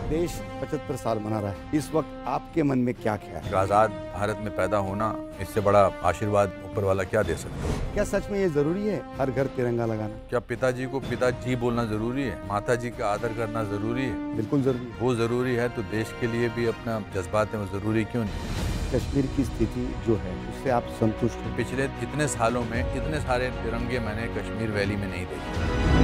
देश 75 साल मना रहा है, इस वक्त आपके मन में क्या ख्याल है? आज़ाद भारत में पैदा होना, इससे बड़ा आशीर्वाद ऊपर वाला क्या दे सकता है? क्या सच में ये जरूरी है हर घर तिरंगा लगाना? क्या पिताजी को पिताजी बोलना जरूरी है? माताजी का आदर करना जरूरी है? बिल्कुल जरूरी है। वो जरूरी है तो देश के लिए भी अपना जज्बात है वो जरूरी क्यों नहीं? कश्मीर की स्थिति जो है उससे आप संतुष्ट हैं? पिछले इतने सालों में इतने सारे तिरंगे मैंने कश्मीर वैली में नहीं देखे।